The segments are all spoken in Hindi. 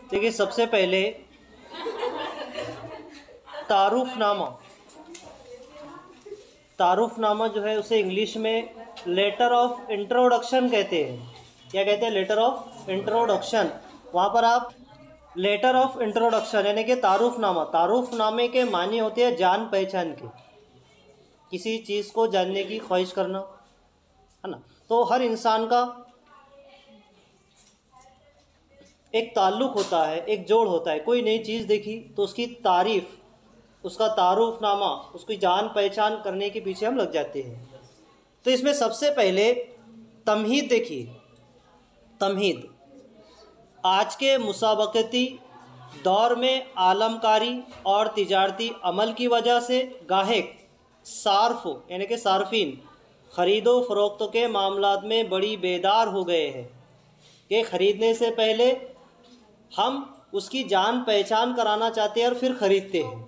देखिए, सबसे पहले तारुफनामा। तारुफनामा जो है उसे इंग्लिश में लेटर ऑफ इंट्रोडक्शन कहते हैं। क्या कहते हैं? Letter of introduction. वहाँ पर आप लेटर ऑफ इंट्रोडक्शन यानी कि तारुफनामा, तारुफनामे के मानी होते हैं जान पहचान के, किसी चीज़ को जानने की ख्वाहिश करना, है ना। तो हर इंसान का एक ताल्लुक़ होता है, एक जोड़ होता है। कोई नई चीज़ देखी तो उसकी तारीफ़, उसका तारुफनामा, उसकी जान पहचान करने के पीछे हम लग जाते हैं। तो इसमें सबसे पहले तमहीद देखिए। तमहीद आज के मुसाबकती दौर में आलमकारी और तिजारती अमल की वजह से गाहक सार्फ यानी कि सार्फिन ख़रीदो फ़रोख्त के मामलात में बड़ी बेदार हो गए हैं कि ख़रीदने से पहले हम उसकी जान पहचान कराना चाहते हैं और फिर ख़रीदते हैं।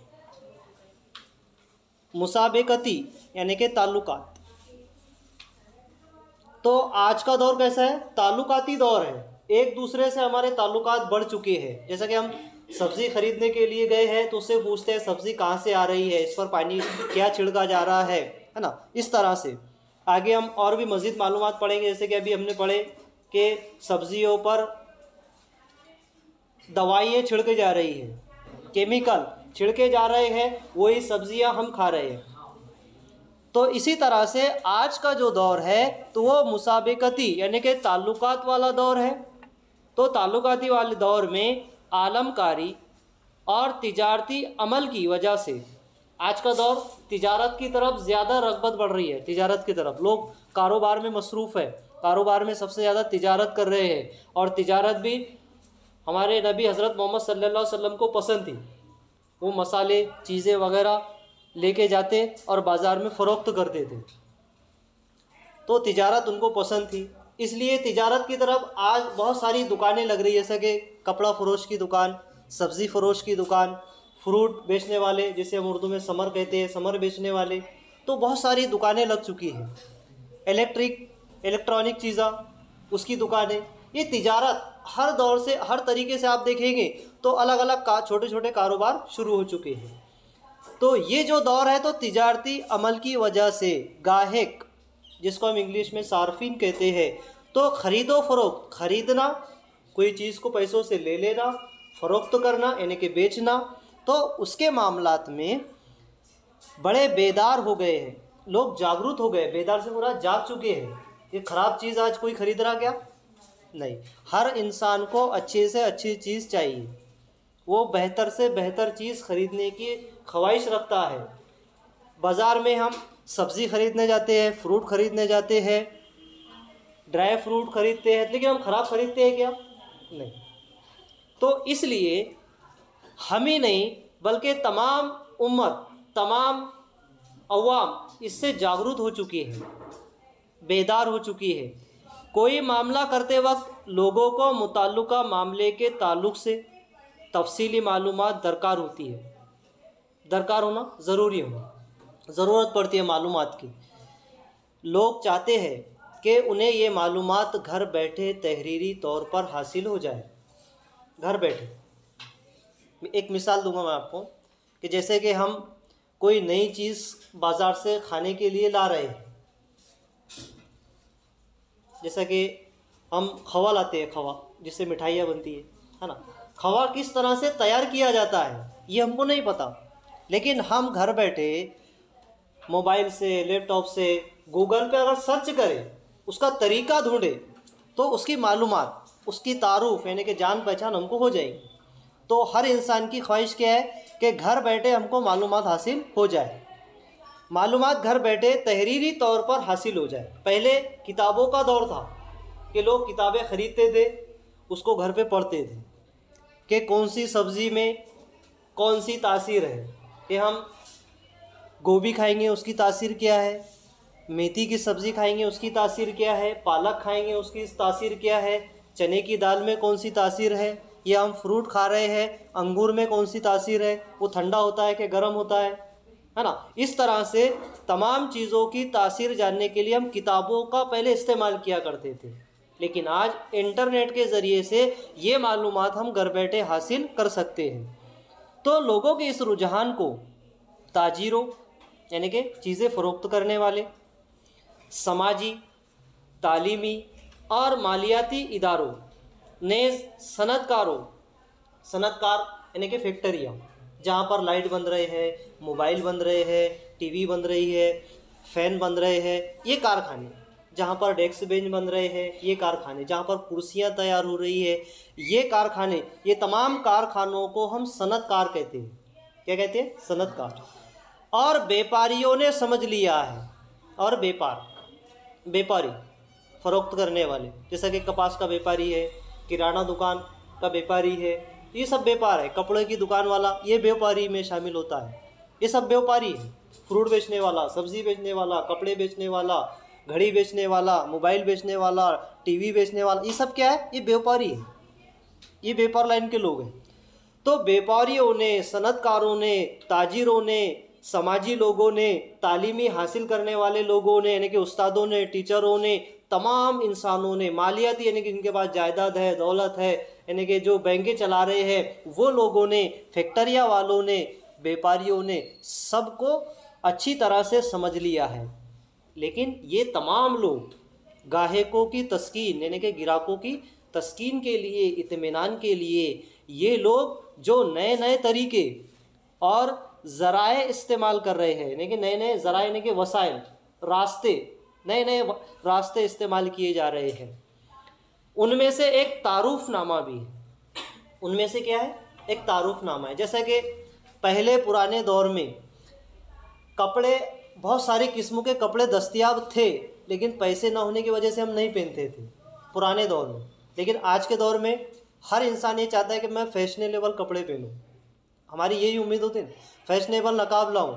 मुसाबकती यानी कि ताल्लुकात। तो आज का दौर कैसा है? ताल्लुकाती दौर है। एक दूसरे से हमारे ताल्लुकात बढ़ चुके हैं। जैसा कि हम सब्ज़ी ख़रीदने के लिए गए हैं तो उससे पूछते हैं सब्ज़ी कहाँ से आ रही है, इस पर पानी क्या छिड़का जा रहा है ना। इस तरह से आगे हम और भी मज़ीद मालूमात पढ़ेंगे। जैसे कि अभी हमने पढ़े कि सब्ज़ियों पर दवाइयाँ छिड़के जा रही है, केमिकल छिड़के जा रहे हैं, वही सब्ज़ियाँ हम खा रहे हैं। तो इसी तरह से आज का जो दौर है तो वो मुसाबकती यानी कि ताल्लुकात वाला दौर है। तो ताल्लुकाती वाले दौर में आलमकारी और तिजारती अमल की वजह से आज का दौर तिजारत की तरफ ज़्यादा रग़बत बढ़ रही है। तिजारत की तरफ लोग कारोबार में मसरूफ़ है, कारोबार में सबसे ज़्यादा तिजारत कर रहे हैं। और तिजारत भी हमारे नबी हज़रत मोहम्मद सल्लल्लाहु अलैहि वसल्लम को पसंद थी। वो मसाले चीज़ें वगैरह लेके जाते और बाज़ार में फ़रोख्त करते थे, तो तिजारत उनको पसंद थी। इसलिए तिजारत की तरफ आज बहुत सारी दुकानें लग रही है, जैसे कि कपड़ा फ़रोश की दुकान, सब्ज़ी फ़रोश की दुकान, फ्रूट बेचने वाले जिसे हम उर्दू में समर कहते हैं, समर बेचने वाले। तो बहुत सारी दुकानें लग चुकी हैं। इलेक्ट्रॉनिक चीज़ा उसकी दुकानें। ये तिजारत हर दौर से हर तरीके से आप देखेंगे तो अलग अलग छोटे छोटे कारोबार शुरू हो चुके हैं। तो ये जो दौर है तो तिजारती अमल की वजह से गाहक, जिसको हम इंग्लिश में सार्फिन कहते हैं, तो ख़रीदो फ़रोख्त, ख़रीदना, कोई चीज़ को पैसों से ले लेना, फ़रोख्त करना यानी कि बेचना, तो उसके मामलात में बड़े बेदार हो गए हैं। लोग जागरूक हो गए, बेदार से मुराद जाग चुके हैं। ये ख़राब चीज़ आज कोई ख़रीद रहा क्या? नहीं। हर इंसान को अच्छे से अच्छी चीज़ चाहिए, वो बेहतर से बेहतर चीज़ ख़रीदने की ख्वाहिश रखता है। बाज़ार में हम सब्ज़ी ख़रीदने जाते हैं, फ्रूट ख़रीदने जाते हैं, ड्राई फ्रूट ख़रीदते हैं, लेकिन हम ख़राब ख़रीदते हैं क्या? नहीं। तो इसलिए हम ही नहीं बल्कि तमाम उम्मत, तमाम अवाम इससे जागरूक हो चुकी है, बेदार हो चुकी है। कोई मामला करते वक्त लोगों को मुताल्लिका मामले के ताल्लुक़ से तफसीली मालूमात दरकार होती है। दरकार होना ज़रूरी होना, ज़रूरत पड़ती है मालूमात की। लोग चाहते हैं कि उन्हें ये मालूमात घर बैठे तहरीरी तौर पर हासिल हो जाए। घर बैठे एक मिसाल दूंगा मैं आपको कि जैसे कि हम कोई नई चीज़ बाज़ार से खाने के लिए ला रहे हैं, जैसा कि हम खवा लाते हैं, खवा जिससे मिठाइयाँ बनती है ना। खवा किस तरह से तैयार किया जाता है ये हमको नहीं पता, लेकिन हम घर बैठे मोबाइल से, लैपटॉप से, गूगल पे अगर सर्च करें, उसका तरीका ढूंढे, तो उसकी मालूमात, उसकी तारुफ यानी कि जान पहचान हमको हो जाएगी। तो हर इंसान की ख्वाहिश क्या है कि घर बैठे हमको मालूमात हासिल हो जाए, मालूमात घर बैठे तहरीरी तौर पर हासिल हो जाए। पहले किताबों का दौर था कि लोग किताबें ख़रीदते थे, उसको घर पे पढ़ते थे कि कौन सी सब्ज़ी में कौन सी तासीर है, कि हम गोभी खाएंगे उसकी तासीर क्या है, मेथी की सब्ज़ी खाएंगे उसकी तासीर क्या है, पालक खाएंगे उसकी तासीर क्या है, चने की दाल में कौन सी तासीर है, या हम फ्रूट खा रहे हैं, अंगूर में कौन सी तासीर है, वो ठंडा होता है कि गर्म होता है ना। इस तरह से तमाम चीज़ों की तासीर जानने के लिए हम किताबों का पहले इस्तेमाल किया करते थे। लेकिन आज इंटरनेट के ज़रिए से ये मालूमात हम घर बैठे हासिल कर सकते हैं। तो लोगों के इस रुझान को ताजिरों यानी कि चीज़ें फ़रोख्त करने वाले, समाजी, तालीमी और मालियाती इदारों, नेज़ सनतकार यानी कि फैक्ट्रियाँ जहाँ पर लाइट बन रहे हैं, मोबाइल बन रहे हैं, टीवी बन रही है, फ़ैन बन रहे हैं, ये कारखाने जहाँ पर डेस्क बेंच बन रहे हैं, ये कारखाने जहाँ पर कुर्सियाँ तैयार हो रही है, ये कारखाने, ये तमाम कारखानों को हम सनतकार कहते हैं। क्या कहते हैं? सनतकार। और व्यापारियों ने समझ लिया है, और व्यापारी फ़रोख्त करने वाले, जैसा कि कपास का व्यापारी है, किराना दुकान का व्यापारी है, ये सब व्यापार है। कपड़े की दुकान वाला ये व्यापारी में शामिल होता है, ये सब व्यापारी है। फ्रूट बेचने वाला, सब्ज़ी बेचने वाला, कपड़े बेचने वाला, घड़ी बेचने वाला, मोबाइल बेचने वाला, टीवी बेचने वाला, ये सब क्या है? ये व्यापारी है, ये व्यापार लाइन के लोग हैं। तो व्यापारियों ने, सनतकारों ने, ताजिरों ने, समाजी लोगों ने, तालीमी हासिल करने वाले लोगों ने यानी कि उस्तादों ने, टीचरों ने, तमाम इंसानों ने, मालियाती यानी कि जिनके पास जायदाद है, दौलत है, यानी कि जो बैंकें चला रहे हैं वो लोगों ने, फैक्ट्रिया वालों ने, व्यापारियों ने, सबको अच्छी तरह से समझ लिया है। लेकिन ये तमाम लोग गाहकों की तस्कीन यानी कि ग्राहकों की तस्कीन के लिए, इत्मीनान के लिए, ये लोग जो नए नए तरीके और ज़राए इस्तेमाल कर रहे हैं, यानी कि नए नए ज़राए यानी कि वसाइल, रास्ते, नए नए रास्ते इस्तेमाल किए जा रहे हैं। उनमें से एक तारुफनामा भी है। उनमें से क्या है? एक तारुफनामा है। जैसा कि पहले पुराने दौर में कपड़े, बहुत सारी किस्मों के कपड़े दस्तयाब थे, लेकिन पैसे ना होने की वजह से हम नहीं पहनते थे पुराने दौर में। लेकिन आज के दौर में हर इंसान ये चाहता है कि मैं फैशनेबल कपड़े पहनूं। हमारी यही उम्मीद होती है, फैशनेबल नकाब लाऊं,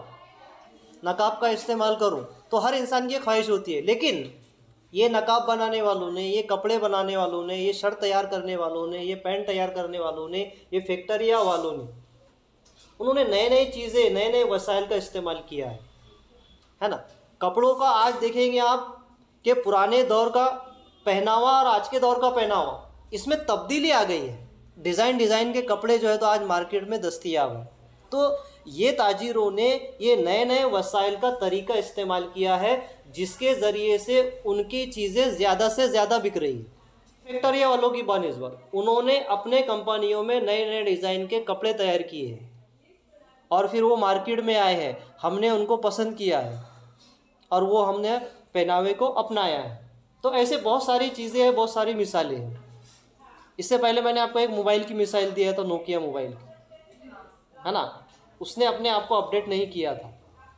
नकाब का इस्तेमाल करूं, तो हर इंसान की ख्वाहिश होती है। लेकिन ये नकाब बनाने वालों ने, ये कपड़े बनाने वालों ने, ये शर्ट तैयार करने वालों ने, ये पैंट तैयार करने वालों ने, ये फैक्ट्रिया वालों ने, उन्होंने नए नई चीज़ें, नए नए वसाइल का इस्तेमाल किया है ना। कपड़ों का आज देखेंगे आप कि पुराने दौर का पहनावा और आज के दौर का पहनावा, इसमें तब्दीली आ गई है। डिज़ाइन के कपड़े जो है तो आज मार्केट में दस्तयाब है। तो ये ताजिरों ने ये नए नए वसाइल का तरीका इस्तेमाल किया है, जिसके ज़रिए से उनकी चीज़ें ज़्यादा से ज़्यादा बिक रही है। फैक्ट्रिया वालों की बनिस्बत उन्होंने अपने कंपनियों में नए नए डिज़ाइन के कपड़े तैयार किए हैं और फिर वो मार्केट में आए हैं, हमने उनको पसंद किया है और वो हमने पहनावे को अपनाया है। तो ऐसे बहुत सारी चीज़ें हैं, बहुत सारी मिसालें हैं। इससे पहले मैंने आपको एक मोबाइल की मिसाइल दी है, तो नोकिया मोबाइल है ना, उसने अपने आप को अपडेट नहीं किया था,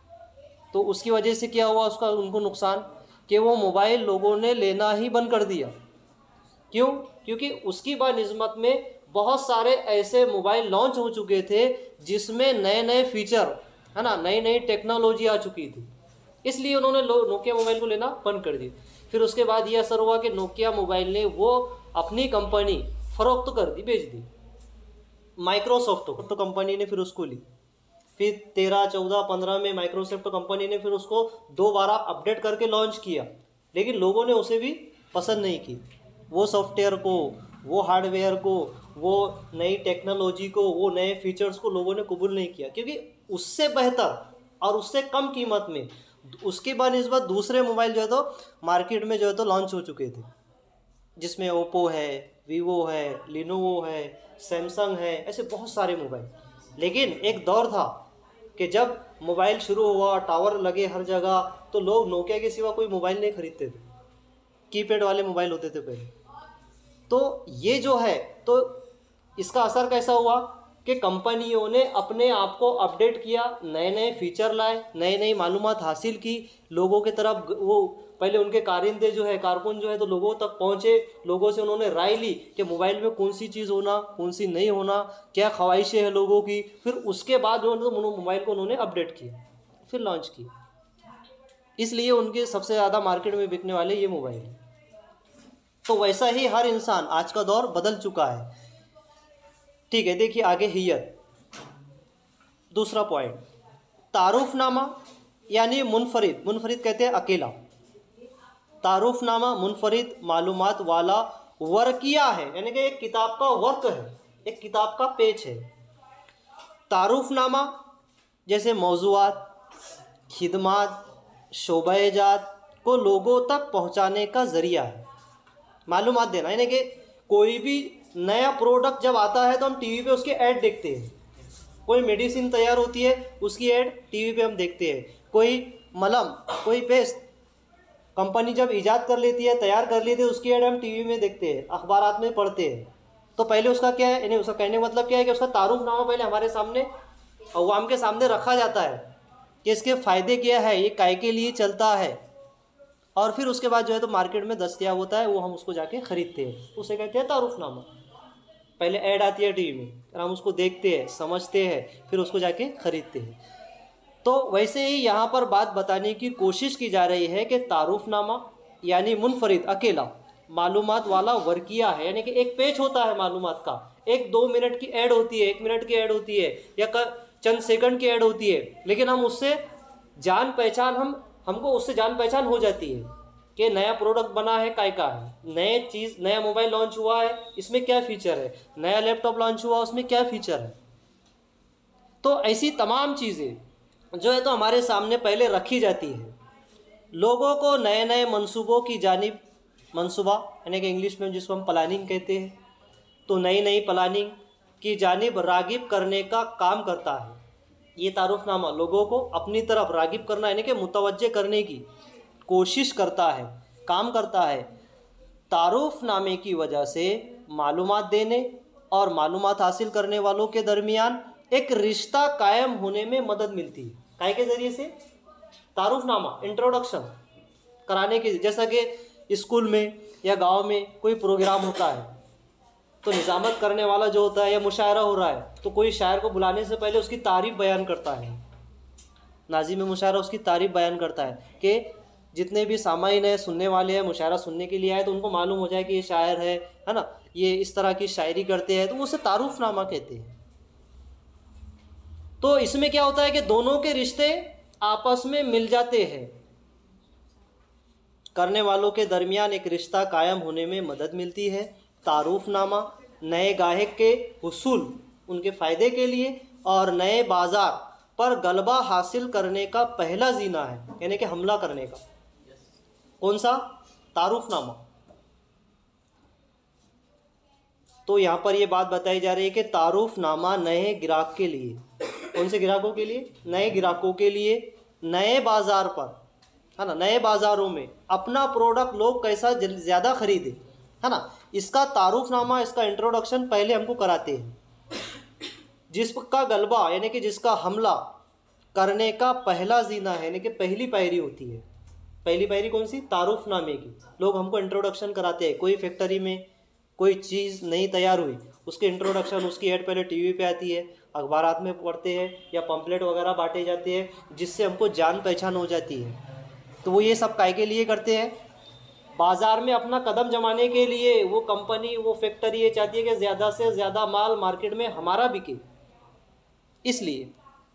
तो उसकी वजह से क्या हुआ, उसका उनको नुकसान कि वो मोबाइल लोगों ने लेना ही बंद कर दिया। क्यों? क्योंकि उसकी बनिस्बत में बहुत सारे ऐसे मोबाइल लॉन्च हो चुके थे जिसमें नए नए फीचर है ना, नई नई टेक्नोलॉजी आ चुकी थी, इसलिए उन्होंने नोकिया मोबाइल को लेना बंद कर दिया। फिर उसके बाद ये असर हुआ कि नोकिया मोबाइल ने वो अपनी कंपनी फ़रोख्त कर दी, बेच दी माइक्रोसॉफ्ट तो कंपनी ने फिर उसको ली। फिर 13, 14, 15 में माइक्रोसॉफ्ट कंपनी ने फिर उसको दोबारा अपडेट करके लॉन्च किया, लेकिन लोगों ने उसे भी पसंद नहीं की। वो सॉफ्टवेयर को, वो हार्डवेयर को, वो नई टेक्नोलॉजी को, वो नए फीचर्स को लोगों ने कबूल नहीं किया, क्योंकि उससे बेहतर और उससे कम कीमत में उसके बनिस्बत दूसरे मोबाइल जो है तो मार्केट में जो है तो लॉन्च हो चुके थे, जिसमें ओप्पो है, वीवो है, लिनोवो है, सैमसंग है, ऐसे बहुत सारे मोबाइल। लेकिन एक दौर था कि जब मोबाइल शुरू हुआ, टावर लगे हर जगह, तो लोग नोकिया के सिवा कोई मोबाइल नहीं खरीदते थे, कीपैड वाले मोबाइल होते थे पहले। तो ये जो है तो इसका असर कैसा हुआ कि कंपनियों ने अपने आप को अपडेट किया, नए नए फीचर लाए, नई नई मालूमात हासिल की, लोगों के तरफ वो पहले उनके कारिंदे जो है, कारकुन जो है तो लोगों तक पहुँचे, लोगों से उन्होंने राय ली कि मोबाइल में कौन सी चीज़ होना, कौन सी नहीं होना, क्या ख्वाहिशें हैं लोगों की। फिर उसके बाद जो है मोबाइल को उन्होंने अपडेट किया, फिर लॉन्च किया, इसलिए उनके सबसे ज़्यादा मार्केट में बिकने वाले ये मोबाइल हैं। तो वैसा ही हर इंसान, आज का दौर बदल चुका है। ठीक है, देखिए आगे हियत, दूसरा पॉइंट, तारुफनामा यानी मुनफरिद कहते हैं अकेला। तारुफनामा मुनफरिद मालूमात वाला वर्किया है, यानी कि एक किताब का वर्क है, एक किताब का पेज है। तारुफनामा जैसे मौज़ूआत, खिदमात, शोबेजात को लोगों तक पहुंचाने का ज़रिया है। मालूमात देना, यानी कि कोई भी नया प्रोडक्ट जब आता है तो हम टीवी पे उसके ऐड देखते हैं। कोई मेडिसिन तैयार होती है उसकी ऐड टीवी पे हम देखते हैं। कोई मलम, कोई पेस्ट कंपनी जब ईजाद कर लेती है, तैयार कर लेती है, उसकी ऐड हम टीवी में देखते हैं, अखबारात में पढ़ते हैं। तो पहले उसका क्या है, यानी उसका कहने का मतलब क्या है कि उसका तारुफनामा पहले हमारे सामने, अवाम के सामने रखा जाता है कि इसके फ़ायदे क्या है, ये काय के लिए चलता है, और फिर उसके बाद जो है तो मार्केट में दस्तयाब होता है, वो हम उसको जाके ख़रीदते हैं, उसे कहते हैं तारुफनामा। पहले ऐड आती है टीवी में और हम उसको देखते हैं, समझते हैं, फिर उसको जाके ख़रीदते हैं। तो वैसे ही यहाँ पर बात बताने की कोशिश की जा रही है कि तारुफनामा यानी मुनफरिद, अकेला मालूमात वाला वर्किया है, यानी कि एक पेज होता है मालूमात का, एक 2 मिनट की ऐड होती है, 1 मिनट की ऐड होती है, या चंद सेकंड की ऐड होती है, लेकिन हम उससे जान पहचान हमको उससे जान पहचान हो जाती है कि नया प्रोडक्ट बना है, काय का है, नया मोबाइल लॉन्च हुआ है, इसमें क्या फ़ीचर है, नया लैपटॉप लॉन्च हुआ उसमें क्या फ़ीचर है। तो ऐसी तमाम चीज़ें जो है तो हमारे सामने पहले रखी जाती है। लोगों को नए नए मंसूबों की जानिब, मंसूबा यानी कि इंग्लिश में जिसको हम प्लानिंग कहते हैं, तो नई नई प्लानिंग की जानिब रागिब करने का काम करता है। ये तारुफनामा लोगों को अपनी तरफ रागिब करना यानी कि मुतवज्जे करने की कोशिश करता है, काम करता है। तारुफनामे की वजह से मालूमात देने और मालूमात हासिल करने वालों के दरमियान एक रिश्ता कायम होने में मदद मिलती है। काय के ज़रिए से? तारुफनामा, इंट्रोडक्शन कराने के, जैसा कि स्कूल में या गांव में कोई प्रोग्राम होता है तो निज़ामत करने वाला जो होता है या मुशायरा हो रहा है तो कोई शायर को बुलाने से पहले उसकी तारीफ़ बयान करता है। नाज़िम मुशायरा उसकी तारीफ़ बयान करता है कि जितने भी सामाईन है, सुनने वाले हैं, मुशायरा सुनने के लिए आए, तो उनको मालूम हो जाए कि ये शायर है ना, ये इस तरह की शायरी करते हैं, तो उसे तारुफनामा कहते हैं। तो इसमें क्या होता है कि दोनों के रिश्ते आपस में मिल जाते हैं, करने वालों के दरमियान एक रिश्ता कायम होने में मदद मिलती है। तारुफनामा नए गाहक के हुसूल, उनके फ़ायदे के लिए और नए बाज़ार पर गलबा हासिल करने का पहला ज़ीना है, यानी कि हमला करने का। कौन सा? तारुफनामा। तो यहाँ पर ये बात बताई जा रही है कि तारुफनामा नए ग्राहक के लिए, कौन से ग्राहकों के लिए? नए ग्राहकों के लिए, नए बाज़ार पर, है ना, नए बाज़ारों में अपना प्रोडक्ट लोग कैसा ज़्यादा ख़रीदे, है ना, इसका तारुफनामा, इसका इंट्रोडक्शन पहले हमको कराते हैं। जिसका गलबा यानी कि जिसका हमला करने का पहला ज़ीना है, यानी कि पहली पायरी होती है। पहली पायरी कौन सी? तारुफनामे की। लोग हमको इंट्रोडक्शन कराते हैं। कोई फैक्ट्री में कोई चीज़ नई तैयार हुई, उसके इंट्रोडक्शन, उसकी ऐड पहले टीवी पे आती है, अखबारात में पढ़ते हैं या पंपलेट वगैरह बांटे जाते हैं, जिससे हमको जान पहचान हो जाती है। तो वो ये सब काय के लिए करते हैं? बाज़ार में अपना कदम जमाने के लिए। वो कंपनी, वो फैक्ट्री ये चाहती है कि ज़्यादा से ज़्यादा माल मार्केट में हमारा बिके, इसलिए।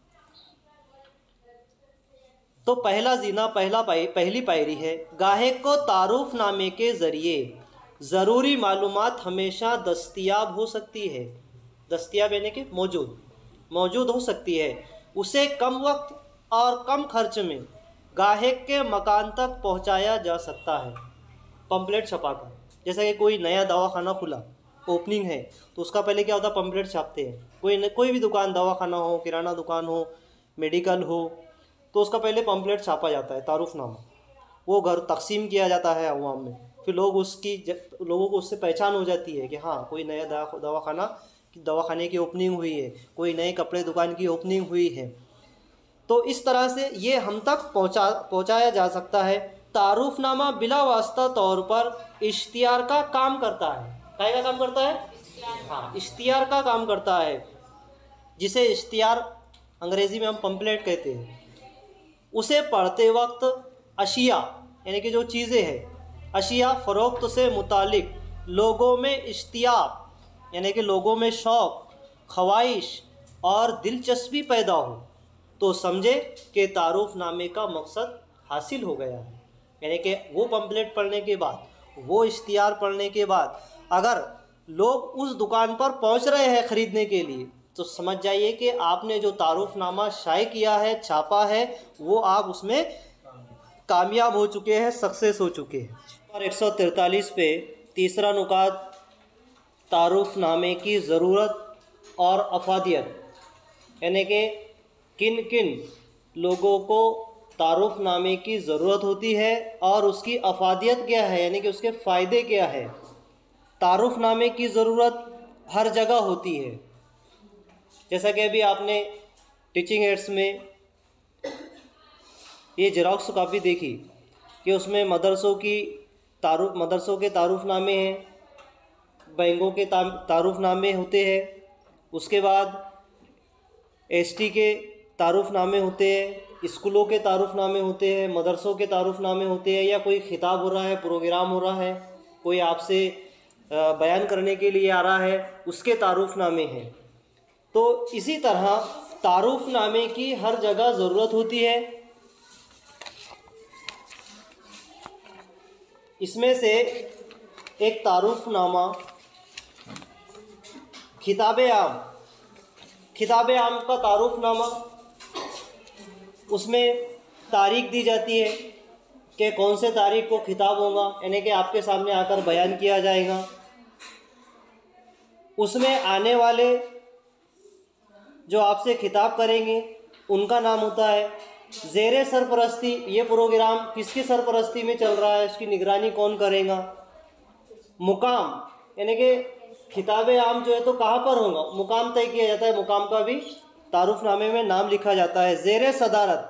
तो पहला ज़ीना, पहली पायरी है। गाहक को तारुफनामे के ज़रिए ज़रूरी मालूमात हमेशा दस्तयाब हो सकती है। दस्तयाब यानी कि मौजूद हो सकती है। उसे कम वक्त और कम खर्च में गाहक के मकान तक पहुंचाया जा सकता है। पंपलेट छपाकर, जैसा कि कोई नया दवाखाना खुला, ओपनिंग है, तो उसका पहले क्या होता है? पंपलेट छापते हैं। कोई भी दुकान, दवाखाना हो, किराना दुकान हो, मेडिकल हो, तो उसका पहले पंपलेट छापा जाता है, तारुफनामा। वो घर तकसीम किया जाता है अवाम में, फिर लोगों को उससे पहचान हो जाती है कि हाँ, कोई नया दवाखाने की ओपनिंग हुई है, कोई नए कपड़े दुकान की ओपनिंग हुई है। तो इस तरह से ये हम तक पहुँचाया जा सकता है। तारुफनामा बिला वास्ता तौर पर इश्तियार का काम करता है। काय का काम करता है? हाँ, इश्तियार का काम करता है, जिसे इश्तियार अंग्रेज़ी में हम पंपलेट कहते हैं। उसे पढ़ते वक्त अशिया यानी कि जो चीज़ें हैं, अशिया फ़रोख्त से मुतालिक लोगों में इश्तियाक यानी कि लोगों में शौक़, ख्वाहिश और दिलचस्पी पैदा हो, तो समझे कि तारुफनामे का मकसद हासिल हो गया है। यानी कि वो पम्पलेट पढ़ने के बाद, वो इश्तिहार पढ़ने के बाद अगर लोग उस दुकान पर पहुंच रहे हैं ख़रीदने के लिए, तो समझ जाइए कि आपने जो तारुफनामा शाये किया है, छापा है, वो आप उसमें कामयाब हो चुके हैं, सक्सेस हो चुके हैं। और 143 पे तीसरा नुकात, तारुफनामे की ज़रूरत और अफादियत, यानी कि किन किन लोगों को तारुफनामे की ज़रूरत होती है और उसकी अफादियत क्या है, यानी कि उसके फ़ायदे क्या है। तारुफनामे की ज़रूरत हर जगह होती है, जैसा कि अभी आपने टीचिंग एड्स में ये जेरॉक्स कॉपी देखी कि उसमें मदरसों के तारुफनामे हैं, बैंकों के तारुफनामे होते हैं, उसके बाद एसटी के तारुफनामे होते हैं, स्कूलों के तारुफनामे होते हैं, मदरसों के तारुफनामे होते हैं, या कोई खिताब हो रहा है, प्रोग्राम हो रहा है, कोई आपसे बयान करने के लिए आ रहा है, उसके तारुफनामे हैं। तो इसी तरह तारुफनामे की हर जगह ज़रूरत होती है। इसमें से एक तारुफनामा खिताब आम का तारुफनामा, उसमें तारीख दी जाती है कि कौन से तारीख को खिताब होगा, यानी कि आपके सामने आकर बयान किया जाएगा। उसमें आने वाले जो आपसे खिताब करेंगे उनका नाम होता है। ज़ेरे सरपरस्ती, ये प्रोग्राम किसकी सरपरस्ती में चल रहा है, उसकी निगरानी कौन करेगा। मुकाम, यानी कि खिताब आम जो है तो कहाँ पर होगा, मुकाम तय किया जाता है, मुकाम का भी तारुफनामे में नाम लिखा जाता है। ज़ेरे सदारत,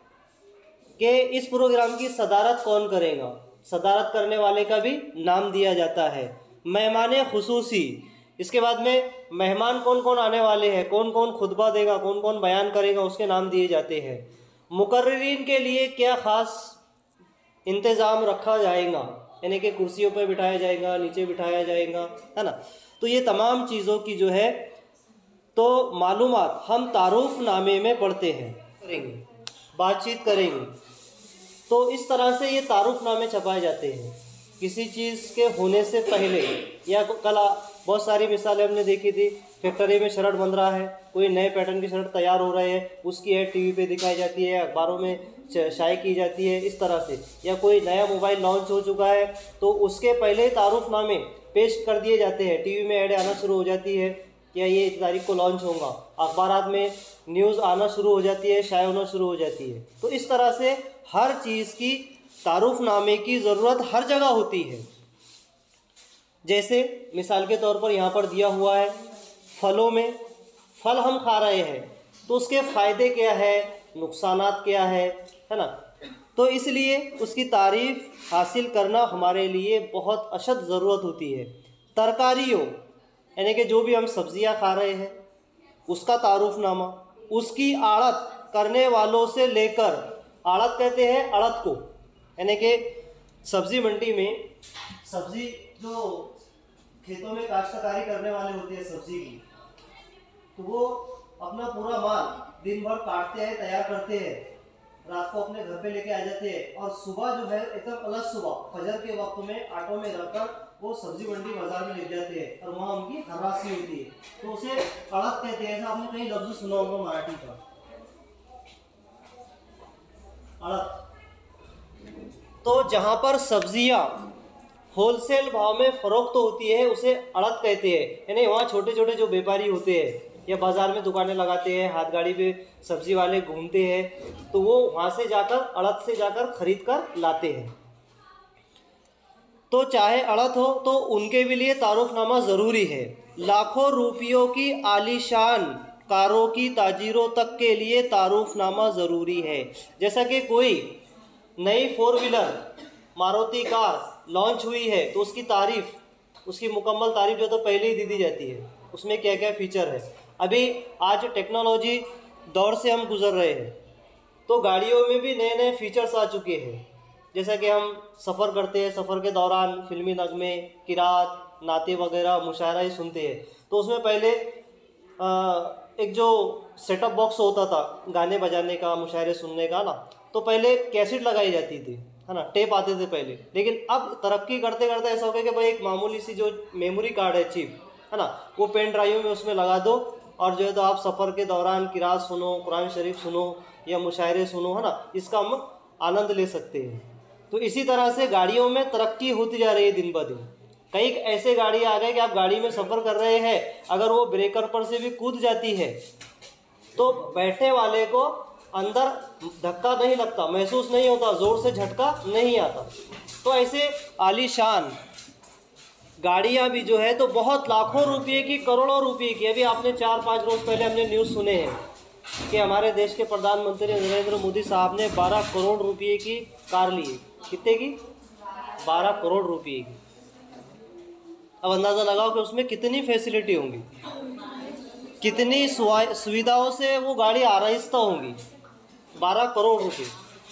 कि इस प्रोग्राम की सदारत कौन करेगा, सदारत करने वाले का भी नाम दिया जाता है। मेहमान खुसूसी, इसके बाद में मेहमान कौन कौन आने वाले हैं, कौन कौन खुतबा देगा, कौन कौन बयान करेगा, उसके नाम दिए जाते हैं। मुकर्रिरीन के लिए क्या ख़ास इंतज़ाम रखा जाएगा, यानी कि कुर्सियों पर बिठाया जाएगा, नीचे बिठाया जाएगा, है ना। तो ये तमाम चीज़ों की जो है तो मालूमात हम तारुफनामे में पढ़ते हैं, करेंगे, बातचीत करेंगे। तो इस तरह से ये तारुफनामे छपाए जाते हैं किसी चीज़ के होने से पहले। या कल बहुत सारी मिसालें हमने देखी थी, फैक्ट्री में शर्ट बन रहा है, कोई नए पैटर्न की शर्ट तैयार हो रहे हैं, उसकी ऐड टीवी पे दिखाई जाती है, अखबारों में शाये की जाती है, इस तरह से। या कोई नया मोबाइल लॉन्च हो चुका है तो उसके पहले तारुफनामे पेश कर दिए जाते हैं, टीवी में ऐड आना शुरू हो जाती है, या ये इस तारीख को लॉन्च होगा, अखबारात में न्यूज़ आना शुरू हो जाती है, शाये होना शुरू हो जाती है। तो इस तरह से हर चीज़ की तारुफनामे की ज़रूरत हर जगह होती है। जैसे मिसाल के तौर पर यहाँ पर दिया हुआ है, फलों में, फल हम खा रहे हैं तो उसके फ़ायदे क्या है, नुकसानात क्या है ना। तो इसलिए उसकी तारीफ़ हासिल करना हमारे लिए बहुत अशद ज़रूरत होती है। तरकारियों, यानी कि जो भी हम सब्ज़ियाँ खा रहे हैं उसका तारुफनामा, उसकी आड़त करने वालों से लेकर, आड़त कहते हैं अड़त को, यानी कि सब्ज़ी मंडी में सब्ज़ी जो खेतों में काश्तकारी करने वाले होते हैं सब्ज़ी की, तो वो अपना पूरा माल दिन भर काटते हैं, तैयार करते हैं, रात को अपने घर पे लेके आ जाते हैं, और सुबह जो है एकदम अलग सुबह फजर के वक्त में आटो में रखकर वो सब्जी मंडी बाजार में ले जाते हैं, और वहाँ उनकी हरासी होती है, तो उसे अड़त कहते हैं। ऐसा आपने कहीं लफ्ज़ सुना होगा मराठी का, अड़त। तो जहाँ पर सब्जियाँ होलसेल भाव में फ़रोख्त होती है उसे अड़त कहते हैं, यानी वहाँ छोटे छोटे जो व्यापारी होते हैं या बाज़ार में दुकानें लगाते हैं, हाथ गाड़ी पे सब्ज़ी वाले घूमते हैं, तो वो वहाँ से जाकर, अड़त से जाकर ख़रीद कर लाते हैं। तो चाहे अड़त हो तो उनके भी लिए तारुफनामा ज़रूरी है। लाखों रुपयों की आलीशान कारों की ताजीरों तक के लिए तारुफनामा ज़रूरी है। जैसा कि कोई नई 4 व्हीलर मारुति कार लॉन्च हुई है तो उसकी तारीफ़, उसकी मुकम्मल तारीफ़ जो तो पहले ही दे दी जाती है, उसमें क्या क्या फ़ीचर है। अभी आज टेक्नोलॉजी दौर से हम गुज़र रहे हैं तो गाड़ियों में भी नए नए फ़ीचर्स आ चुके हैं। जैसा कि हम सफ़र करते हैं, सफ़र के दौरान फ़िल्मी नगमे, किरात, नाते वगैरह मुशायरा ही सुनते हैं, तो उसमें पहले एक जो सेटअप बॉक्स होता था गाने बजाने का, मुशायरे सुनने का ना, तो पहले कैसेट लगाई जाती थी, है ना, टेप आते थे पहले। लेकिन अब तरक्की करते करते ऐसा हो गया कि भाई एक मामूली सी जो मेमोरी कार्ड है, चिप, है ना, वो पेन ड्राइव में उसमें लगा दो और जो है तो आप सफ़र के दौरान किरात सुनो, कुरान शरीफ सुनो या मुशायरे सुनो, है ना, इसका हम आनंद ले सकते हैं। तो इसी तरह से गाड़ियों में तरक्की होती जा रही है दिन ब दिन। कई ऐसे गाड़ी आ गए कि आप गाड़ी में सफ़र कर रहे हैं, अगर वो ब्रेकर पर से भी कूद जाती है तो बैठने वाले को अंदर धक्का नहीं लगता, महसूस नहीं होता, ज़ोर से झटका नहीं आता। तो ऐसे आलीशान गाड़ियाँ भी जो है तो बहुत लाखों रुपये की, करोड़ों रुपये की, अभी आपने 4-5 रोज़ पहले हमने न्यूज़ सुने हैं कि हमारे देश के प्रधानमंत्री नरेंद्र मोदी साहब ने 12 करोड़ रुपये की कार ली। कितने की? 12 करोड़ रुपये की। अब अंदाज़ा लगाओ कि उसमें कितनी फैसिलिटी होंगी, कितनी सुविधाओं से वो गाड़ी आराइस्ता होंगी। 12 करोड़ रुपये।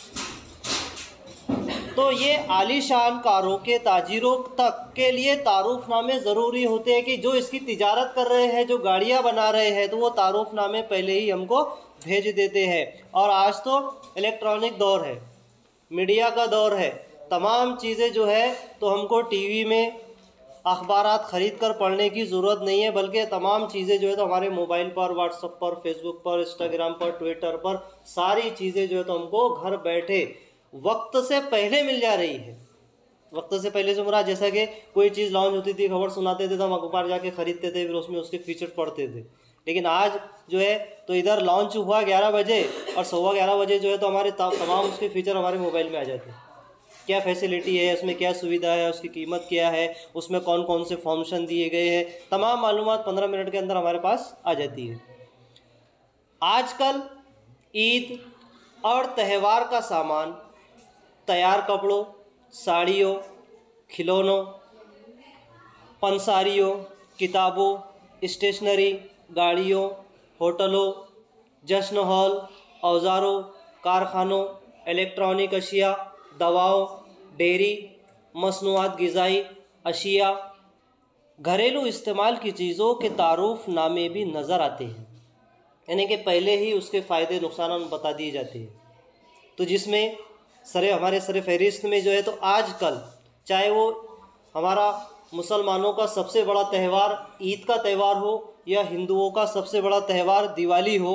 तो ये आलीशान कारों के ताजिरों तक के लिए तारुफनामे ज़रूरी होते हैं कि जो इसकी तिजारत कर रहे हैं, जो गाड़ियाँ बना रहे हैं, तो वो तारुफनामे पहले ही हमको भेज देते हैं। और आज तो इलेक्ट्रॉनिक दौर है, मीडिया का दौर है, तमाम चीज़ें जो है तो हमको टीवी में अखबारात ख़रीद कर पढ़ने की ज़रूरत नहीं है, बल्कि तमाम चीज़ें जो है तो हमारे मोबाइल पर, व्हाट्सएप पर, फेसबुक पर, इंस्टाग्राम पर, ट्विटर पर, सारी चीज़ें जो है तो हमको घर बैठे वक्त से पहले मिल जा रही है। वक्त से पहले से मुराद जैसा कि कोई चीज़ लॉन्च होती थी, खबर सुनाते थे तो हम अखबार जाके ख़रीदते थे, फिर उसमें उसके फीचर पढ़ते थे। लेकिन आज जो है तो इधर लॉन्च हुआ 11 बजे और 11:15 बजे जो है तो हमारे तमाम उसके फीचर हमारे मोबाइल में आ जाते हैं। क्या फैसिलिटी है उसमें, क्या सुविधा है, उसकी कीमत क्या है, उसमें कौन कौन से फंक्शन दिए गए हैं, तमाम मालूमात 15 मिनट के अंदर हमारे पास आ जाती है। आजकल ईद और त्यौहार का सामान, तैयार कपड़ों, साड़ियों, खिलौनों, पंसारियों, किताबों, स्टेशनरी, गाड़ियों, होटलों, जश्न हॉल, औजारों, कारखानों, इलेक्ट्रॉनिक अशिया, दवाओं, डेयरी, मसनूआत ग़िज़ाई अशिया, घरेलू इस्तेमाल की चीज़ों के तारुफनामे भी नज़र आते हैं। यानी कि पहले ही उसके फ़ायदे नुकसान बता दिए जाते हैं। तो जिसमें हमारे सर फहरिस्त में जो है तो आजकल चाहे वो हमारा मुसलमानों का सबसे बड़ा त्यौहार ईद का त्यौहार हो, या हिंदुओं का सबसे बड़ा त्यौहार दिवाली हो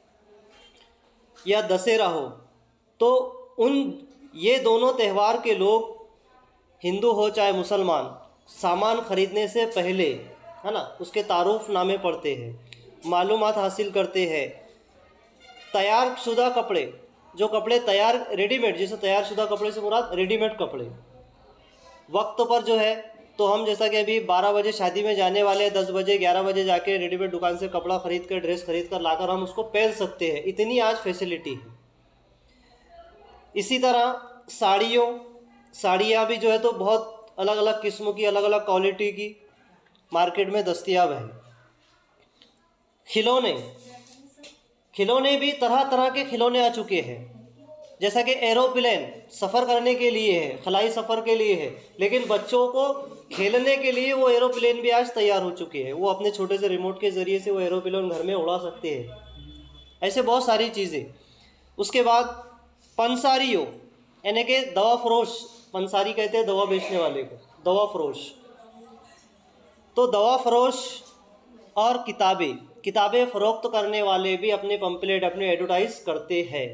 या दशहरा हो, तो ये दोनों त्यौहार के लोग, हिंदू हो चाहे मुसलमान, सामान ख़रीदने से पहले, है ना, उसके तारुफनामे पढ़ते हैं, मालूमात हासिल करते हैं। तैयार शुदा कपड़े, जो कपड़े तैयार रेडीमेड, जैसे तैयार शुदा कपड़े से मुराद रेडीमेड कपड़े, वक्त पर जो है तो हम जैसा कि अभी 12 बजे शादी में जाने वाले, 10 बजे 11 बजे जाके रेडीमेड दुकान से कपड़ा ख़रीद कर, ड्रेस ख़रीद कर लाकर हम उसको पहन सकते हैं। इतनी आज फैसिलिटी है। इसी तरह साड़ियाँ भी जो है तो बहुत अलग अलग किस्मों की, अलग अलग क्वालिटी की मार्केट में दस्तयाब है। खिलौने भी तरह तरह के खिलौने आ चुके हैं, जैसा कि एरोप्लेन सफ़र करने के लिए है, खलाई सफ़र के लिए है, लेकिन बच्चों को खेलने के लिए वो एरोप्लेन भी आज तैयार हो चुके हैं। वो अपने छोटे से रिमोट के ज़रिए से वो एरोप्लेन घर में उड़ा सकते हैं। ऐसे बहुत सारी चीज़ें। उसके बाद पंसारियों, यानी कि दवा फरोश, पंसारी कहते हैं दवा बेचने वाले को, दवा फरोश। तो दवा फरोश और किताबें फ़रोख्त करने वाले भी अपने पंपलेट, अपने एडवर्टाइज करते हैं।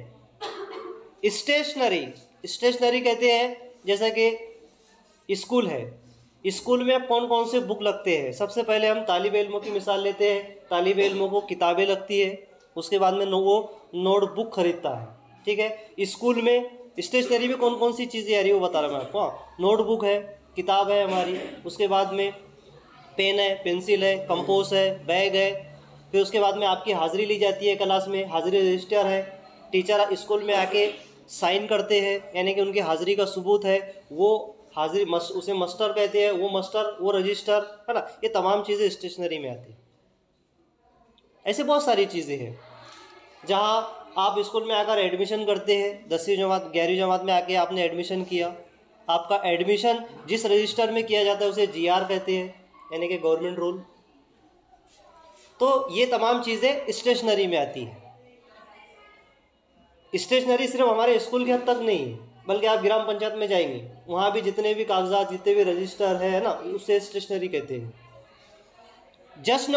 स्टेशनरी कहते हैं, जैसा कि स्कूल है, स्कूल में कौन कौन से बुक लगते हैं। सबसे पहले हम तालिब इल्मों की मिसाल लेते हैं। तालिब इल्मों को किताबें लगती है, उसके बाद में वो नोटबुक ख़रीदता है। ठीक है, स्कूल में स्टेशनरी में कौन कौन सी चीज़ें आ रही है वो बता रहा मैं आपको। नोटबुक है, किताब है हमारी, उसके बाद में पेन है, पेंसिल है, कंपोस है, बैग है। फिर उसके बाद में आपकी हाज़िरी ली जाती है क्लास में, हाज़िरी रजिस्टर है। टीचर स्कूल में आके साइन करते हैं, यानी कि उनकी हाज़िरी का सबूत है, वो हाज़िरी उसे मस्टर कहते हैं, वो मस्टर, वो रजिस्टर, है ना। ये तमाम चीज़ें स्टेशनरी में आती हैं। ऐसे बहुत सारी चीज़ें हैं जहाँ आप स्कूल में आकर एडमिशन करते हैं। 10वीं जमात 11वीं जमात में आके आपने एडमिशन किया, आपका एडमिशन जिस रजिस्टर में किया जाता है उसे GR कहते हैं, यानी कि गवर्नमेंट रूल। तो ये तमाम चीज़ें स्टेशनरी में आती हैं। स्टेशनरी सिर्फ हमारे स्कूल के हद तक नहीं है, बल्कि आप ग्राम पंचायत में जाएंगे, वहाँ भी जितने भी कागजात, जितने भी रजिस्टर है ना, उसे स्टेशनरी कहते हैं। जश्न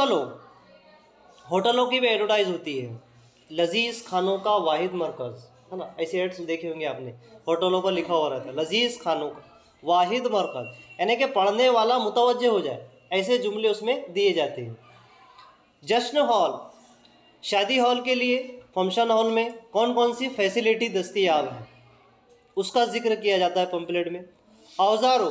होटलों की भी एडवर्टाइज होती है। लजीज खानों का वाहिद मरकज़, है ना, ऐसे एड्स देखे होंगे आपने, होटलों पर लिखा हुआ रहता है लजीज खानों का वाहिद मरकज़, यानी कि पढ़ने वाला मुतवज्जे हो जाए, ऐसे जुमले उसमें दिए जाते हैं। जश्न हॉल, शादी हॉल के लिए, फंक्शन हॉल में कौन कौन सी फैसिलिटी दस्तयाब है उसका जिक्र किया जाता है पंपलेट में। औजारों,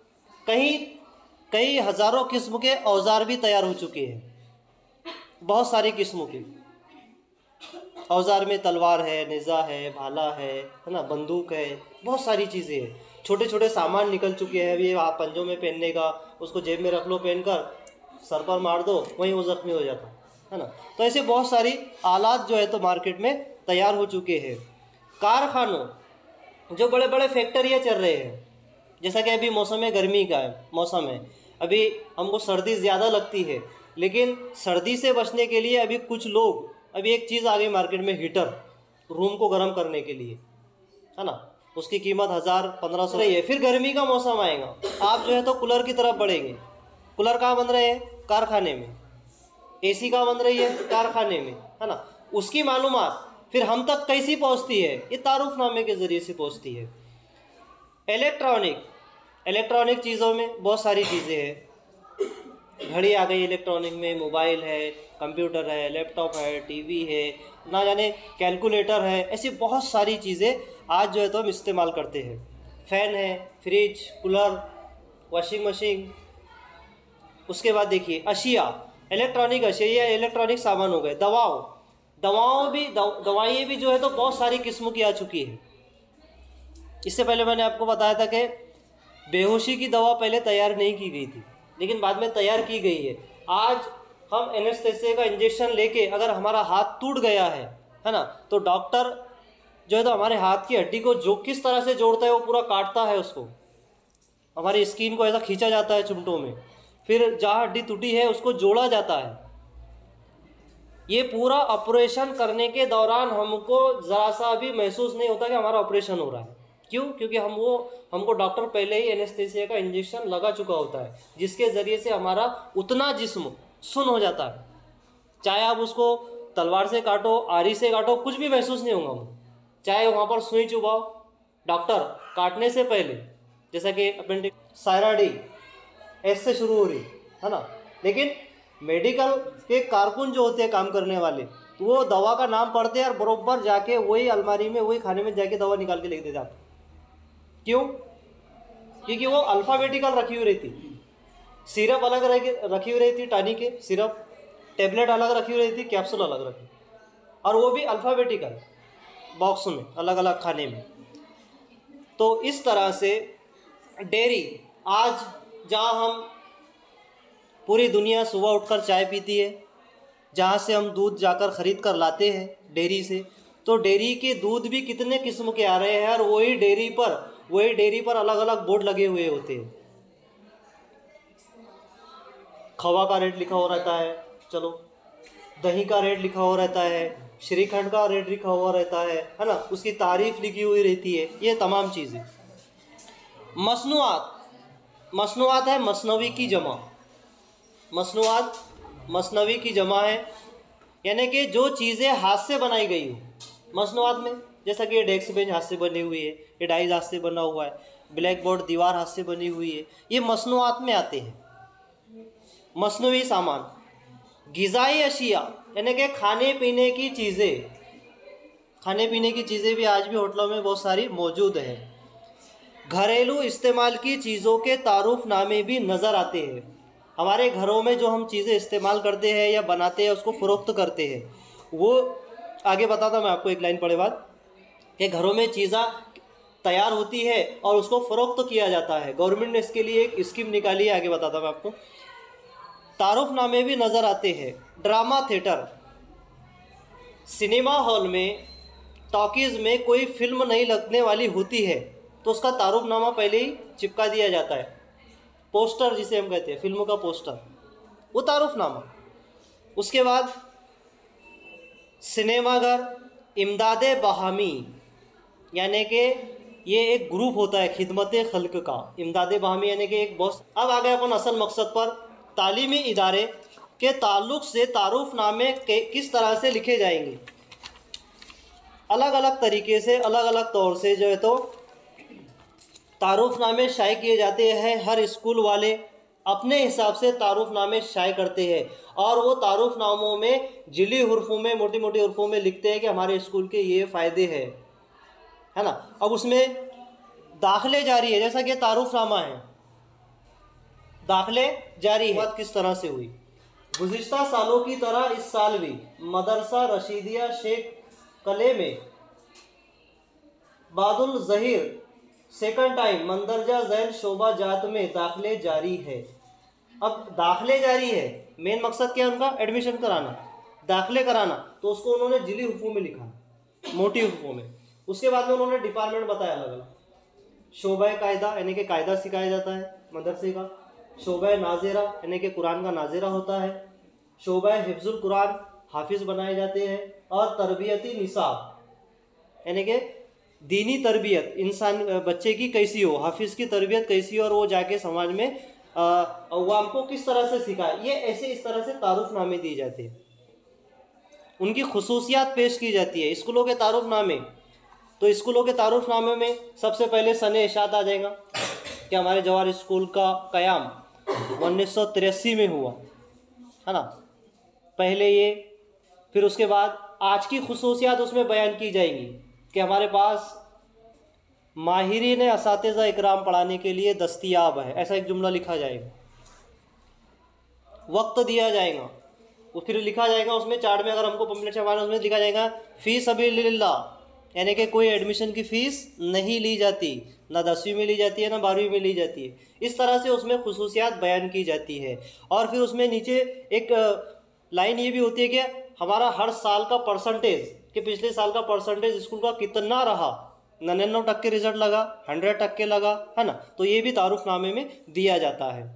कई हज़ारों किस्म के औजार भी तैयार हो चुके हैं, बहुत सारी किस्मों के औजार में तलवार है, नेज़ा है, भाला है ना, बंदूक है, बहुत सारी चीज़ें हैं। छोटे छोटे सामान निकल चुके हैं, अभी आप पंजों में पहनने का, उसको जेब में रख लो, पहनकर सर पर मार दो, वहीं वो ज़ख्मी हो जाता है ना। तो ऐसे बहुत सारी आलात जो है तो मार्केट में तैयार हो चुके हैं। कारखानों, जो बड़े बड़े फैक्ट्रियाँ चल रहे हैं, जैसा कि अभी मौसम गर्मी का मौसम है, अभी हमको सर्दी ज़्यादा लगती है, लेकिन सर्दी से बचने के लिए अभी कुछ लोग, अभी एक चीज़ आ गई मार्केट में, हीटर, रूम को गर्म करने के लिए, है ना, उसकी कीमत 1000-1500 रही है। फिर गर्मी का मौसम आएगा, आप जो है तो कूलर की तरफ बढ़ेंगे। कूलर कहाँ बन रहे हैं? कारखाने में। एसी कहाँ बन रही है? कारखाने में, है ना। उसकी मालूमात फिर हम तक कैसी पहुँचती है? ये तारुफनामे के ज़रिए से पहुँचती है। इलेक्ट्रॉनिक चीज़ों में बहुत सारी चीज़ें हैं, घड़ी आ गई इलेक्ट्रॉनिक में, मोबाइल है, कंप्यूटर है, लैपटॉप है, टीवी है, ना जाने कैलकुलेटर है, ऐसी बहुत सारी चीज़ें आज जो है तो हम इस्तेमाल करते हैं। फ़ैन है, फ्रिज, कूलर, वॉशिंग मशीन। उसके बाद देखिए अशिया, इलेक्ट्रॉनिक अशिया, इलेक्ट्रॉनिक सामान हो गए। दवाइयाँ भी जो है तो बहुत सारी किस्मों की आ चुकी है। इससे पहले मैंने आपको बताया था कि बेहोशी की दवा पहले तैयार नहीं की गई थी, लेकिन बाद में तैयार की गई है। आज हम एनेस्थेसिया का इंजेक्शन लेके अगर हमारा हाथ टूट गया है ना, तो डॉक्टर जो है तो हमारे हाथ की हड्डी को जो किस तरह से जोड़ता है, वो पूरा काटता है उसको, हमारी स्किन को ऐसा खींचा जाता है चिमटों में, फिर जहाँ हड्डी टूटी है उसको जोड़ा जाता है। ये पूरा ऑपरेशन करने के दौरान हमको ज़रा सा भी महसूस नहीं होता कि हमारा ऑपरेशन हो रहा है। क्यों? क्योंकि हमको डॉक्टर पहले ही एनेस्थेसिया का इंजेक्शन लगा चुका होता है, जिसके ज़रिए से हमारा उतना जिस्म सुन्न हो जाता है। चाहे आप उसको तलवार से काटो, आरी से काटो, कुछ भी महसूस नहीं होगा हमको। चाहे वहाँ पर सुई चुभाओ, डॉक्टर काटने से पहले, जैसा कि अपेंडिक्स, सायराडी एस से शुरू हो रही है ना, लेकिन मेडिकल के कारकुन जो होते हैं काम करने वाले, वो दवा का नाम पढ़ते हैं और बरोबर जाके वही अलमारी में, वही खाने में जाके दवा निकाल के लिख देते हैं। क्यों? क्योंकि वो अल्फ़ाबेटिकल रखी हुई रहती, सिरप अलग रखी हुई रहती, टानी के सिरप, टेबलेट अलग रखी हुई रहती, कैप्सूल अलग रखी, और वो भी अल्फ़ाबेटिकल बॉक्स में, अलग अलग खाने में। तो इस तरह से डेयरी, आज जहाँ हम पूरी दुनिया सुबह उठकर चाय पीती है, जहाँ से हम दूध जाकर ख़रीद कर लाते हैं डेयरी से, तो डेयरी के दूध भी कितने किस्म के आ रहे हैं, और वही डेयरी पर अलग अलग बोर्ड लगे हुए होते हैं। खवा का रेट लिखा हुआ रहता है, चलो, दही का रेट लिखा हुआ रहता है, श्रीखंड का रेट लिखा हुआ रहता है ना, उसकी तारीफ लिखी हुई रहती है, ये तमाम चीज़ें। मसनूआत है मसनवी की जमा, मसनवी की जमा है, यानी कि जो चीज़ें हाथ से बनाई गई हो। मसनूआत में जैसा कि ये डेस्क बेंच हाथ से बनी हुई है, ये डाइस हाथ से बना हुआ है, ब्लैक बोर्ड दीवार हाथ से बनी हुई है, ये मसनूआत में आते हैं। मसनवी सामान, ग़िज़ाई अशिया, यानी कि खाने पीने की चीज़ें भी आज भी होटलों में बहुत सारी मौजूद हैं। घरेलू इस्तेमाल की चीज़ों के तारुफनामे भी नज़र आते हैं। हमारे घरों में जो हम चीज़ें इस्तेमाल करते हैं या बनाते हैं, उसको फ़रोख्त करते हैं, वो आगे बताता हूँ मैं आपको एक लाइन पढ़े बाद, कि घरों में चीज़ें तैयार होती है और उसको फ़रोख्त किया जाता है। गवर्नमेंट ने इसके लिए एक स्कीम निकाली है, आगे बताता हूँ मैं आपको। तारुफनामे भी नज़र आते हैं। ड्रामा थिएटर, सिनेमा हॉल में, टॉकीज़ में कोई फिल्म नहीं लगने वाली होती है तो उसका तारुफनामा पहले ही चिपका दिया जाता है। पोस्टर जिसे हम कहते हैं, फिल्मों का पोस्टर, वो तारुफनामा। उसके बाद सिनेमाघर, इमदाद बहामी, यानी कि ये एक ग्रुप होता है खिदमत खल्क का, इमदाद बाहमी यानी कि एक बॉस। अब आ गए अपन असल मकसद पर। तालीमी इदारे के ताल्लुक़ से तारुफ़नामे किस तरह से लिखे जाएंगे। अलग अलग तरीके से, अलग अलग तौर से जो है तो तारुफ़नामे शाये किए जाते हैं। हर स्कूल वाले अपने हिसाब से तारुफ़नामे शाये करते हैं और वो तारुफ़नामों में जिली हुर्फ़ों में, मोटी मोटी हुर्फ़ों में लिखते हैं कि हमारे स्कूल के ये फ़ायदे हैं, है ना। अब उसमें दाखिले जारी है, जैसा कि तारुफ़नामा है, दाखिले जारी है। बात किस तरह से हुई। गुज़िश्ता सालों की तरह इस साल भी मदरसा रशीदिया शेख कले में बादुल ज़हीर सेकंड टाइम मंदरजा झैल शोबा जात में दाखिले जारी है। अब दाखिले जारी है, मेन मकसद क्या है उनका, एडमिशन कराना, दाखिले कराना। तो उसको उन्होंने जिली हुर्फ़ों में लिखा, मोटी हुर्फ़ों में। उसके बाद में उन्होंने डिपार्टमेंट बताया अलग अलग। शोबा कायदा यानी कि कायदा सिखाया जाता है मदरसे का। शोबा नाज़िरा यानी कि कुरान का नाज़िरा होता है। शोबा हिफ्ज़ुल कुरान, हाफिज़ बनाए जाते हैं। और तरबियती निसाब यानी कि दीनी तरबियत, इंसान बच्चे की कैसी हो, हाफिज़ की तरबियत कैसी हो और वो जाके समाज में अवाम को किस तरह से सिखाए, ये ऐसे इस तरह से तारुफ़नामे दिए जाते हैं। उनकी खुसूसियात पेश की जाती है स्कूलों के तारुफ़नामे। तो स्कूलों के तारुफ़नामे में सबसे पहले सने इशात आ जाएगा कि हमारे जवाहर स्कूल का क़याम 1983 में हुआ, है ना, पहले ये। फिर उसके बाद आज की खुसूसियात उसमें बयान की जाएंगी कि हमारे पास माहिरीन असातिज़ा इकराम पढ़ाने के लिए दस्तयाब है, ऐसा एक जुमला लिखा जाएगा। वक्त दिया जाएगा, वो फिर लिखा जाएगा उसमें चार्ट में, अगर हमको पंपलेट छपवाना उसमें लिखा जाएगा फ़ी सबीलिल्लाह, यानी कि कोई एडमिशन की फ़ीस नहीं ली जाती, ना 10वीं में ली जाती है ना 12वीं में ली जाती है। इस तरह से उसमें खुसूसियात बयान की जाती है। और फिर उसमें नीचे एक लाइन ये भी होती है कि हमारा हर साल का परसेंटेज, कि पिछले साल का परसेंटेज स्कूल का कितना रहा, 99% रिजल्ट लगा, 100% लगा, है ना। तो ये भी तारुफ़नामे में दिया जाता है।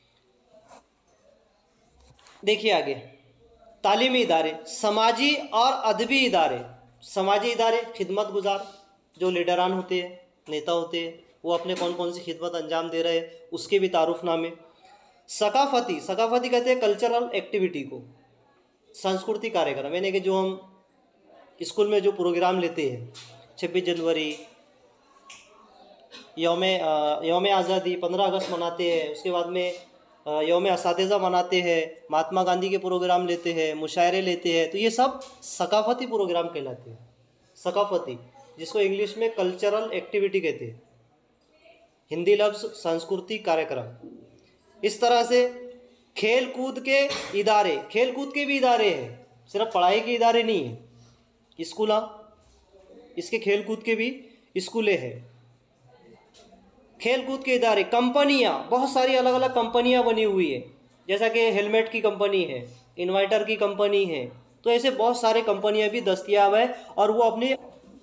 देखिए आगे, तालीमी इदारे, समाजी और अदबी इदारे। समाजी इदारे खिदमत गुजार, जो लीडरान होते हैं, नेता होते हैं, वो अपने कौन कौन सी खिदमत अंजाम दे रहे हैं, उसके भी तारुफ़नामे। सकाफ़ती, सकाफ़ती कहते हैं कल्चरल एक्टिविटी को, सांस्कृतिक कार्यक्रम, यानी कि जो हम स्कूल में जो प्रोग्राम लेते हैं, 26 जनवरी, यौम आज़ादी, 15 अगस्त मनाते हैं, उसके बाद में यौम असातिज़ा मनाते हैं, महात्मा गांधी के प्रोग्राम लेते हैं, मुशायरे लेते हैं। तो ये सब सकाफ़ती प्रोग्राम कहलाते हैं। सकाफ़ती, जिसको इंग्लिश में कल्चरल एक्टिविटी कहते हैं, हिंदी लफ्ज़ सांस्कृतिक कार्यक्रम। इस तरह से खेल कूद के इदारे, खेल कूद के भी इदारे हैं, सिर्फ पढ़ाई के इदारे नहीं हैं स्कूल, इसके खेल कूद के भी स्कूलें हैं। खेल कूद के इदारे, कंपनियां, बहुत सारी अलग अलग कंपनियां बनी हुई है, जैसा कि हेलमेट की कंपनी है, इन्वर्टर की कंपनी है। तो ऐसे बहुत सारे कंपनियां भी दस्तयाब है और वो अपनी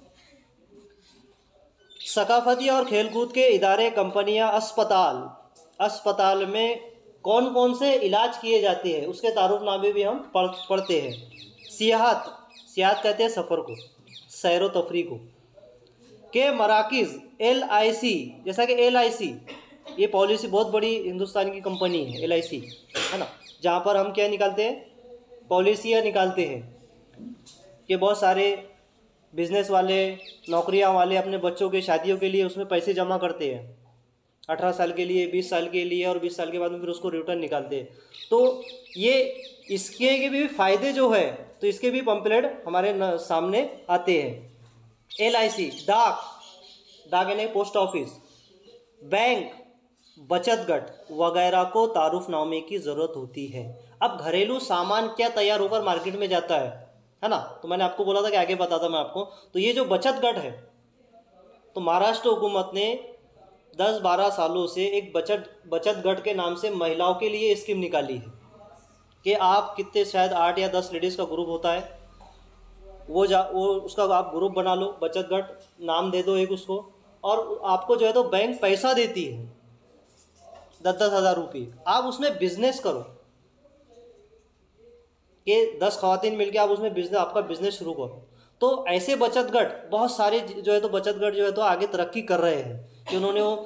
सकाफ़ती और खेल कूद के इदारे, कंपनियां, अस्पताल में कौन कौन से इलाज किए जाते हैं उसके तारुफ़नामे भी हम पढ़ते हैं। सियाहत, सियाहत कहते हैं सफ़र को, सैर व तफरी को। के मराकिज़, LIC, जैसा कि LIC ये पॉलिसी बहुत बड़ी हिंदुस्तान की कंपनी है, LIC, है ना, जहाँ पर हम क्या निकालते हैं, पॉलिसियाँ निकालते हैं कि बहुत सारे बिज़नेस वाले, नौकरियाँ वाले अपने बच्चों के शादियों के लिए उसमें पैसे जमा करते हैं, 18 साल के लिए, 20 साल के लिए, और 20 साल के बाद में फिर उसको रिटर्न निकालते हैं। तो ये इसके के भी फ़ायदे जो है, तो इसके भी पम्पलेट हमारे सामने आते हैं। LIC, डाक यानी पोस्ट ऑफिस, बैंक, बचत गट वगैरह को तारुफ़नामे की ज़रूरत होती है। अब घरेलू सामान क्या तैयार होकर मार्केट में जाता है ना, तो मैंने आपको बोला था कि आगे बताता मैं आपको। तो ये जो बचत गट है, तो महाराष्ट्र हुकूमत ने 10-12 सालों से एक बचत गट के नाम से महिलाओं के लिए स्कीम निकाली है कि आप कितने, शायद 8 या 10 लेडीज़ का ग्रुप होता है, वो उसका आप ग्रुप बना लो, बचत गट नाम दे दो एक उसको, और आपको जो है तो बैंक पैसा देती है 10-10 हज़ार रुपये। आप उसमें बिज़नेस करो कि 10 ख़वातीन मिलकर आप उसमें आपका बिज़नेस शुरू करो। तो ऐसे बचत गट बहुत सारे जो है तो बचत गट जो है तो आगे तरक्की कर रहे हैं कि उन्होंने वो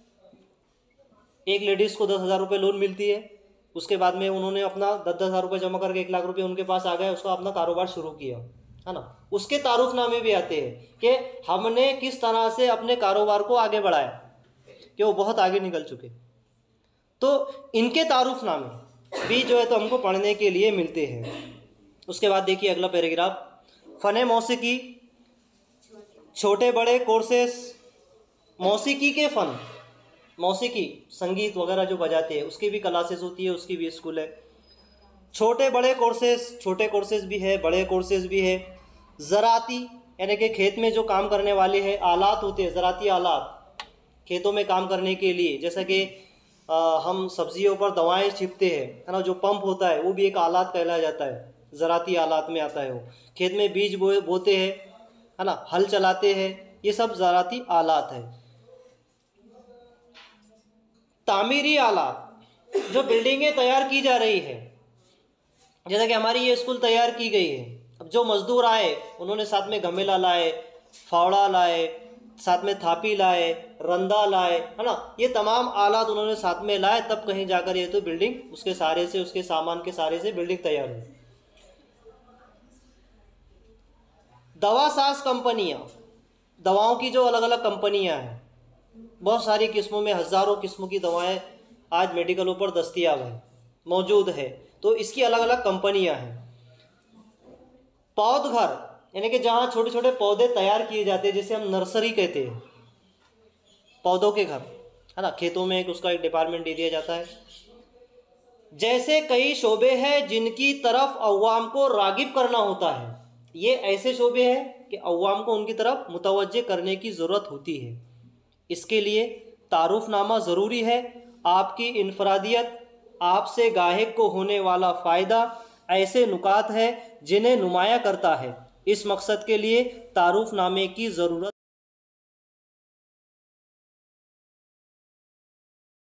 एक लेडीज़ को 10,000 रुपये लोन मिलती है, उसके बाद में उन्होंने अपना 10,000 रुपये जमा करके 1 लाख रुपये उनके पास आ गए, उसका अपना कारोबार शुरू किया, है ना। उसके तारुफनामे भी आते हैं कि हमने किस तरह से अपने कारोबार को आगे बढ़ाया, कि वो बहुत आगे निकल चुके। तो इनके तारुफनामे भी जो है तो हमको पढ़ने के लिए मिलते हैं। उसके बाद देखिए अगला पैराग्राफ, फ़न मौसीकी, छोटे बड़े कोर्सेस, मौसीकी के फ़न, मौसीकी संगीत वगैरह जो बजाते हैं उसकी भी क्लासेस होती है, उसकी भी स्कूल है। छोटे बड़े कोर्सेस, छोटे कोर्सेस भी है, बड़े कोर्सेस भी है। ज़राती यानी कि खेत में जो काम करने वाले हैं, आलात होते हैं, ज़राती आलात खेतों में काम करने के लिए, जैसा कि हम सब्जियों पर दवाएं छिड़कते हैं, है ना, जो पंप होता है वो भी एक आलात कहलाया जाता है, ज़राती आलात में आता है। वो खेत में बीज बोते हैं, है ना, हल चलाते हैं, ये सब ज़राती आलात है। तामीरी आलात, जो बिल्डिंगें तैयार की जा रही है, जैसा कि हमारी ये स्कूल तैयार की गई है, अब जो मज़दूर आए उन्होंने साथ में गमेला लाए, फावड़ा लाए, साथ में थापी लाए, रंदा लाए, है ना, ये तमाम आलात उन्होंने साथ में लाए, तब कहीं जाकर ये तो बिल्डिंग उसके सारे से, उसके सामान के सारे से बिल्डिंग तैयार हुई। दवा साज कंपनियाँ, दवाओं की जो अलग अलग कंपनियाँ हैं, बहुत सारी किस्मों में हज़ारों किस्मों की दवाएं आज मेडिकलों पर दस्तयाब है, मौजूद है, तो इसकी अलग अलग कंपनियां हैं। पौधघर यानी कि जहाँ छोटे छोटे पौधे तैयार किए जाते हैं, जिसे हम नर्सरी कहते हैं, पौधों के घर, है ना, खेतों में उसका एक डिपार्टमेंट दे दिया जाता है। जैसे कई शोबे हैं जिनकी तरफ अवाम को रागिब करना होता है, ये ऐसे शोबे हैं कि अवाम को उनकी तरफ मुतवज्जे करने की ज़रूरत होती है। इसके लिए तारुफनामा ज़रूरी है। आपकी इनफरादियत, आपसे गाहक को होने वाला फ़ायदा ऐसे नुकात है जिन्हें नुमाया करता है। इस मकसद के लिए तारुफनामे की ज़रूरत